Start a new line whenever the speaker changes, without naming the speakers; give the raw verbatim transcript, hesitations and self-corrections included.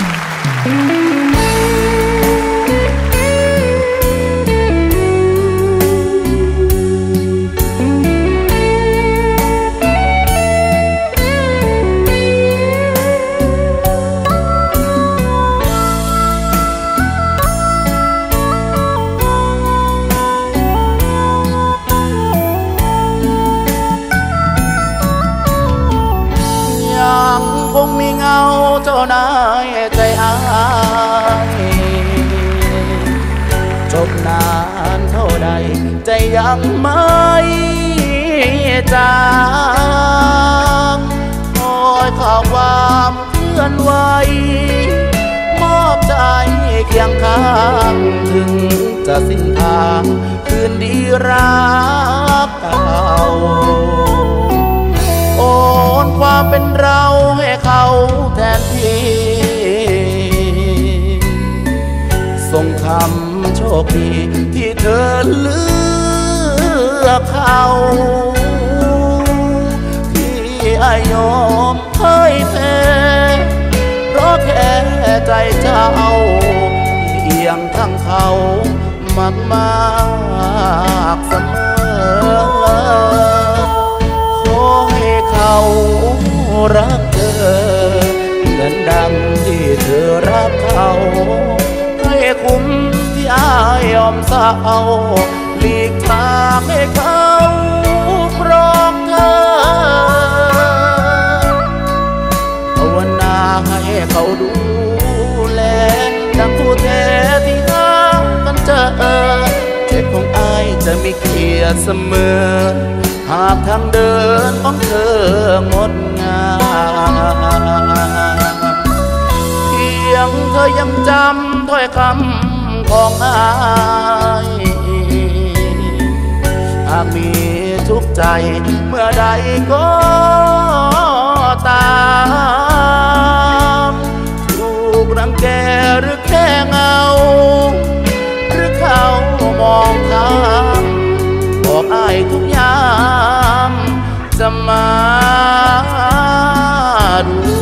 คงมีเงาเจ้านายใจอายจบนานเท่าใดใจยังไม่จางคอยข่าวความเคลื่อนไหวมอบใจเคียงข้างถึงจะสิ้นทางคืนดีรักเก่าโอนความเป็นเราให้เขาแทนที่ส่งคำโชคดีที่เธอเลือกเขาที่อายอมให้แพ้เพราะแค่ใจเจ้าที่เอียงทั้งเขามากมากเสมอขอให้เขารักเธอเหมือนดังที่เธอรักเขาให้คุ้มที่อายยอมเศร้าหลีกทางให้เขาครองเธอภาวนาให้เขาดูแลดังผู้แท้ที่หากันเจอเจ็บของอายจะมีเกียรติเสมอหากทางเดินของเธองดงามเพียงเธอยังจำถ้อยคำของอายหากมีทุกข์ใจเมื่อใดก็ตามถูกรังแกหรือแค่เงาหรือเขามองข้ามบอกอายทุกยามจะมาดู